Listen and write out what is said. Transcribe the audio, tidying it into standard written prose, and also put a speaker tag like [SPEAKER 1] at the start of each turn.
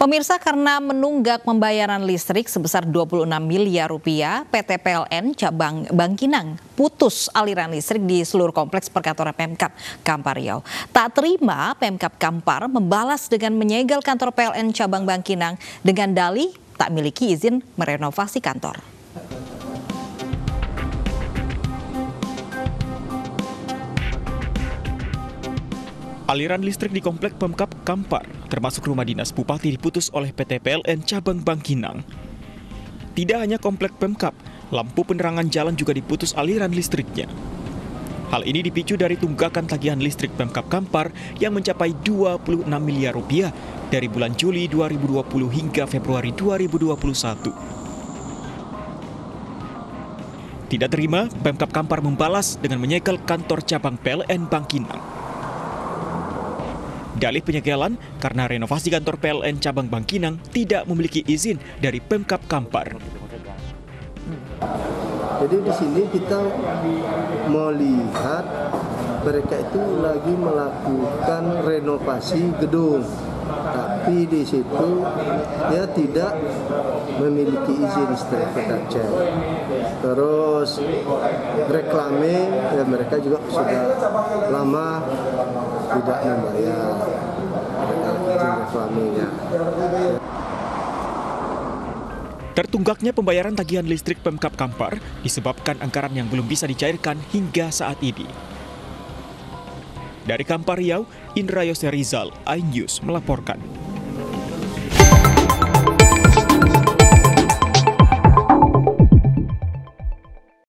[SPEAKER 1] Pemirsa, karena menunggak pembayaran listrik sebesar 26 miliar rupiah, PT PLN Cabang Bangkinang putus aliran listrik di seluruh kompleks perkantoran Pemkab Kampar Riau. Tak terima, Pemkab Kampar membalas dengan menyegel kantor PLN Cabang Bangkinang dengan dalih tak miliki izin merenovasi kantor.
[SPEAKER 2] Aliran listrik di komplek Pemkab Kampar, termasuk rumah dinas Bupati, diputus oleh PT PLN Cabang Bangkinang. Tidak hanya komplek Pemkab, lampu penerangan jalan juga diputus aliran listriknya. Hal ini dipicu dari tunggakan tagihan listrik Pemkab Kampar yang mencapai 26 miliar rupiah dari bulan Juli 2020 hingga Februari 2021. Tidak terima, Pemkab Kampar membalas dengan menyegel kantor cabang PLN Bangkinang. Dalih penyegelan karena renovasi kantor PLN Cabang Bangkinang tidak memiliki izin dari Pemkab Kampar.
[SPEAKER 3] Jadi di sini kita melihat mereka itu lagi melakukan renovasi gedung, tapi di situ dia tidak memiliki izin sertifikat cek. Terus reklame, ya mereka juga sudah lama tidak membayar izin reklamenya.
[SPEAKER 2] Tertunggaknya pembayaran tagihan listrik Pemkab Kampar disebabkan anggaran yang belum bisa dicairkan hingga saat ini. Dari Kampar Riau, Indra Yose Rizal, iNews melaporkan.